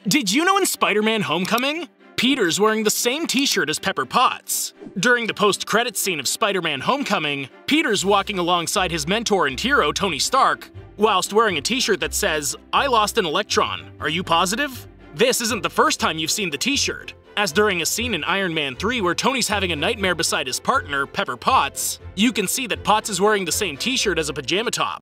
Did you know in Spider-Man Homecoming, Peter's wearing the same t-shirt as Pepper Potts? During the post-credits scene of Spider-Man Homecoming, Peter's walking alongside his mentor and hero, Tony Stark, whilst wearing a t-shirt that says, "I lost an electron. Are you positive?" This isn't the first time you've seen the t-shirt, as during a scene in Iron Man 3 where Tony's having a nightmare beside his partner, Pepper Potts, you can see that Potts is wearing the same t-shirt as a pajama top.